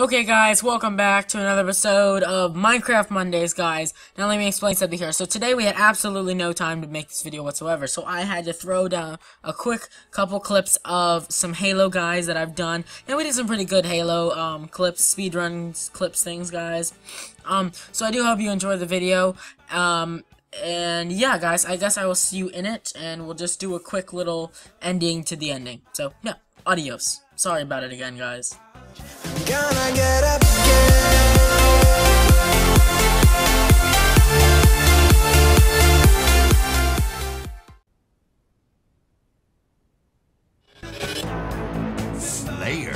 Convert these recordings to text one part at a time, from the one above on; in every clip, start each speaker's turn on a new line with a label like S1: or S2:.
S1: Okay guys, welcome back to another episode of Minecraft Mondays, guys. Now let me explain something here. So today we had absolutely no time to make this video whatsoever, so I had to throw down a quick couple clips of some Halo guys that I've done, and we did some pretty good Halo clips, speedruns, clips, things, guys. So I do hope you enjoy the video, and yeah, guys, I guess I will see you in it, and we'll just do a quick little ending to the ending. So, yeah, adios. Sorry about it again, guys.
S2: Gonna get up again.
S3: Slayer.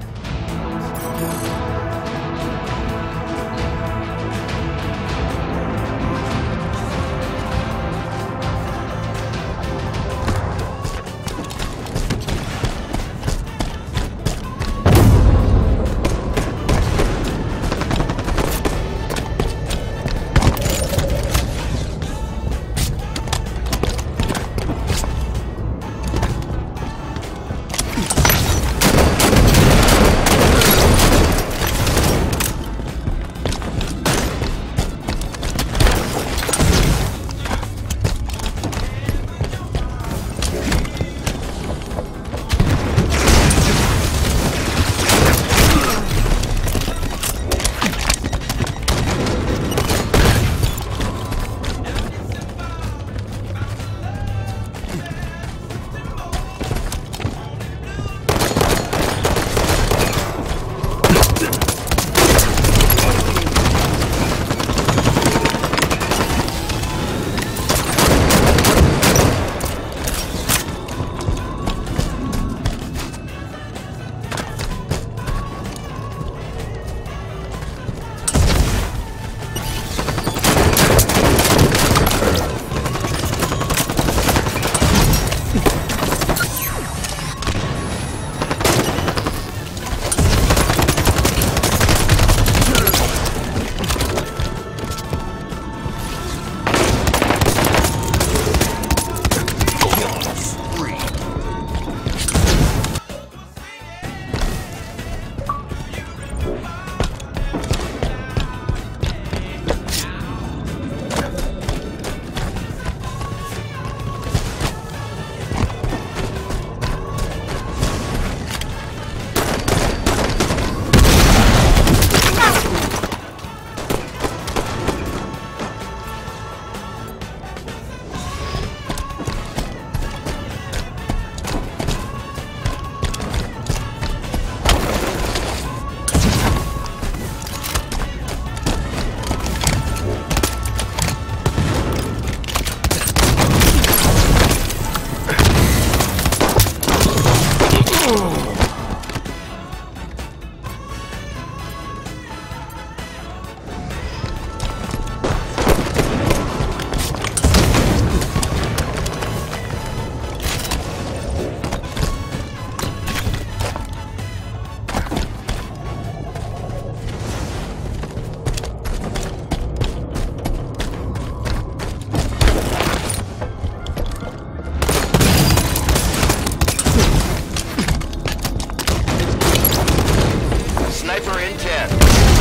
S3: Sniper in 10.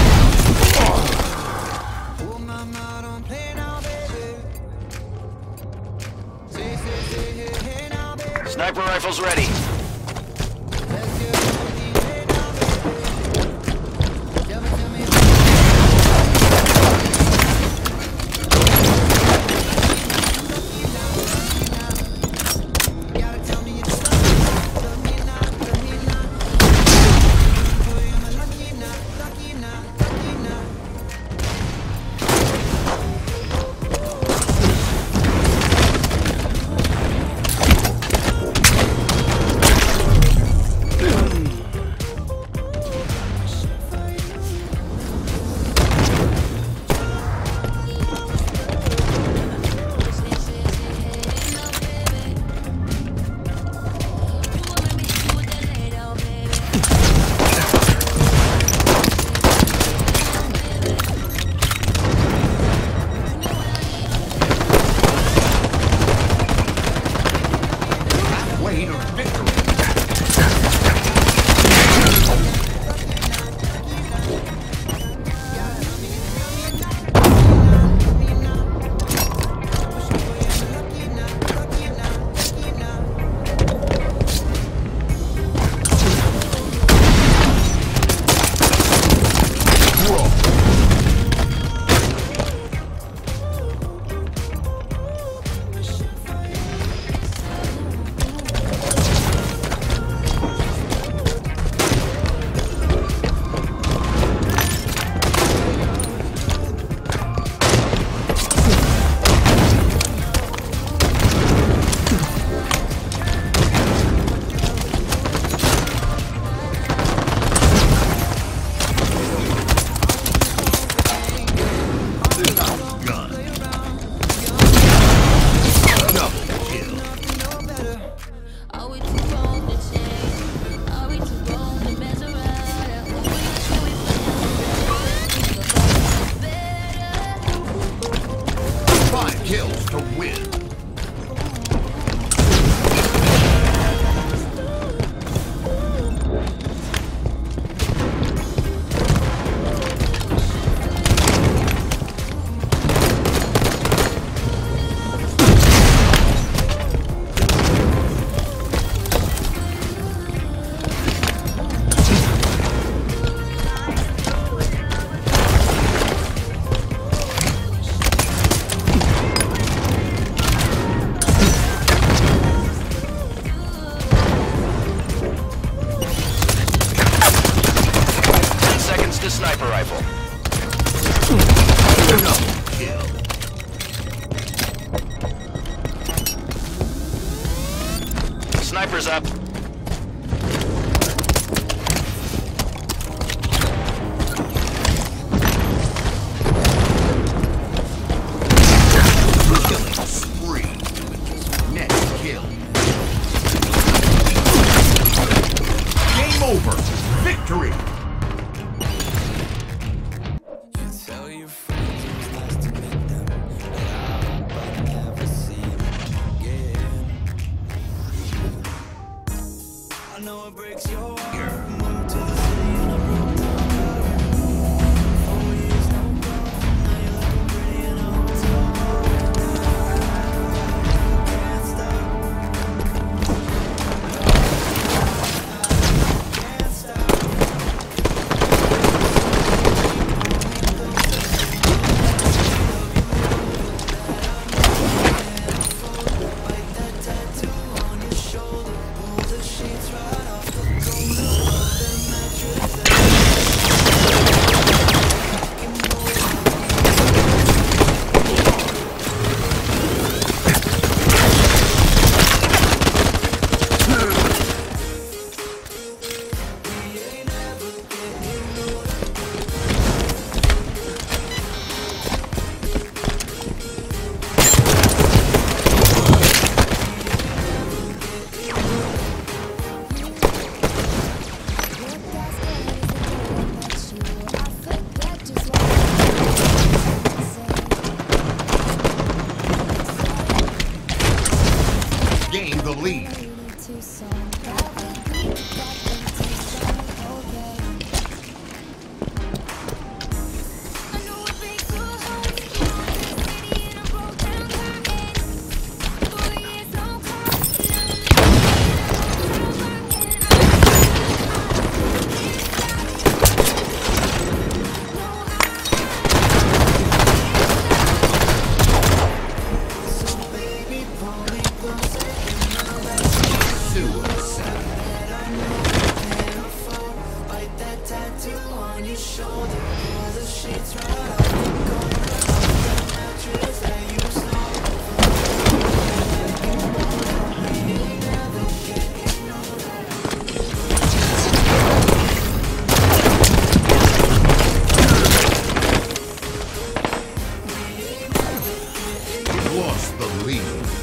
S3: Sniper rifles ready. the sniper rifle.
S4: Double kill.
S3: Sniper's up.
S4: Killing spree. Next kill. Game over. Victory.
S2: Tell your friends it was nice to meet them, but I hope I never see them again. I know it breaks your heart. Moved to the city and I broke my heart. 4 years no call. Now you're looking pretty in a hotel room. Can't stop. Can't stop. Bite that tattoo on your shoulder. Pull the sheets right off the
S4: Gain the lead. Suicide.
S2: Bite that tattoo on your shoulder. Pull the sheets right off the mattress that you stole.
S4: Lost the lead.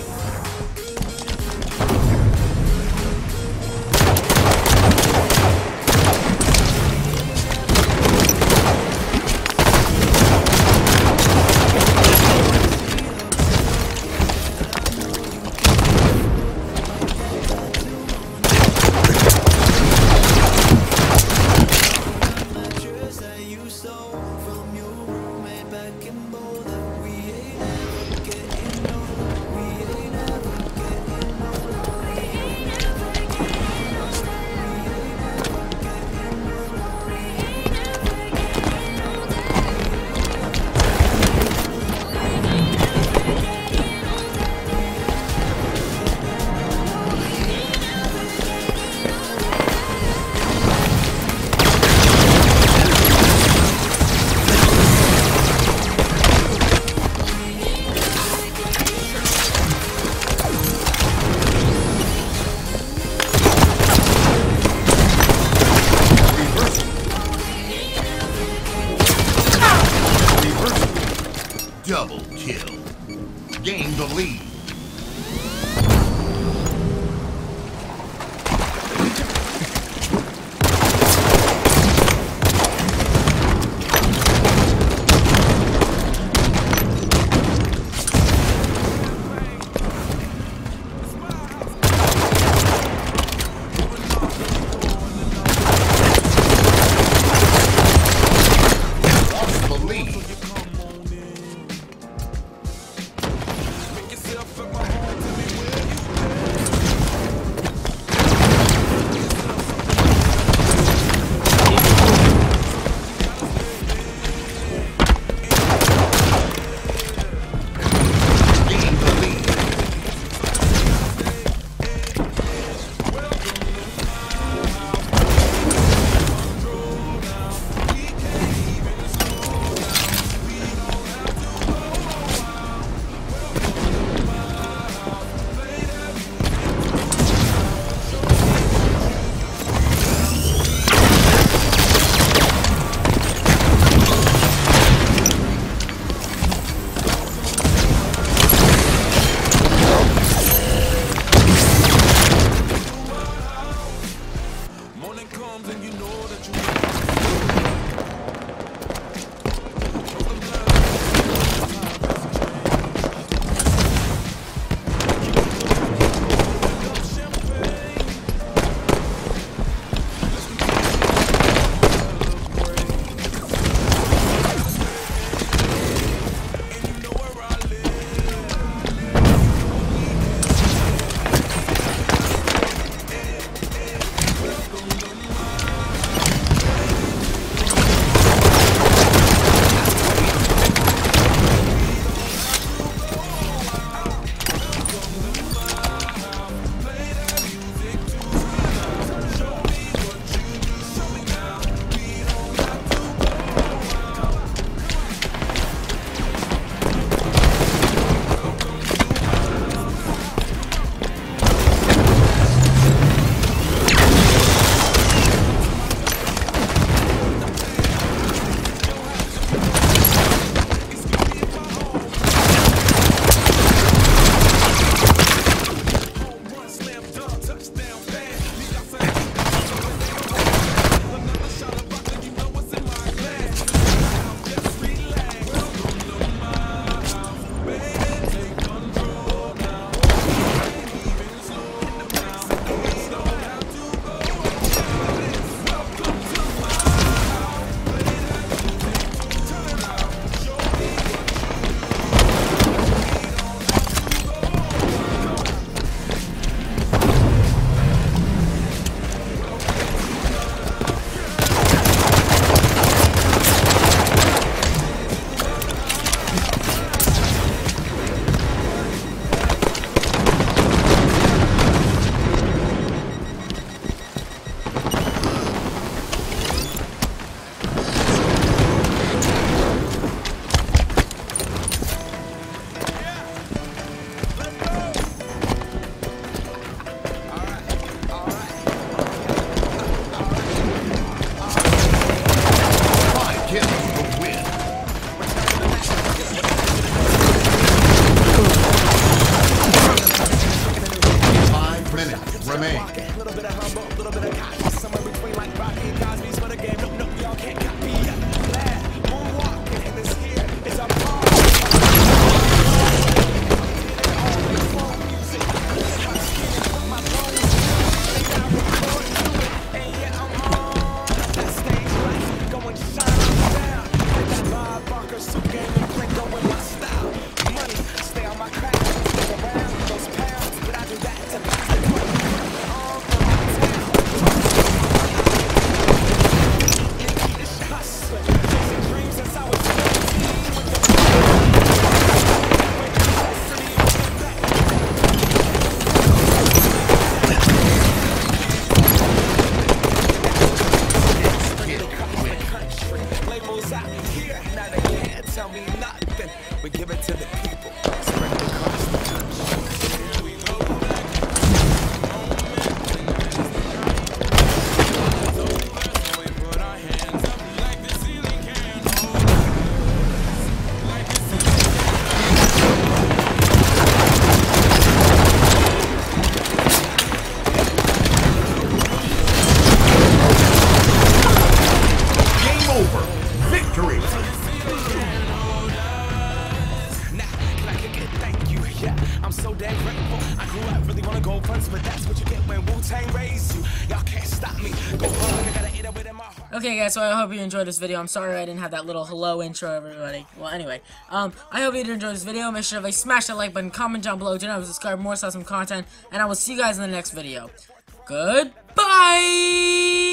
S2: Mattress that you stole from your roommate back in Boulder. We ain't ever getting older. We ain't ever getting older. We ain't ever getting older. We ain't ever getting older. We ain't ever getting older.
S4: Double kill. Gain the lead. Lost the lead.
S2: Make yourself
S5: That's what you get when Wu-Tang raised you. Y'all can't stop me. Go hard, I gotta eat it with my heart.
S1: Okay guys, so I hope you enjoyed this video. I'm sorry I didn't have that little hello intro, everybody. Well, anyway, I hope you did enjoy this video. Make sure to smash that like button, comment down below, do not subscribe, more awesome content, and I will see you guys in the next video. Goodbye!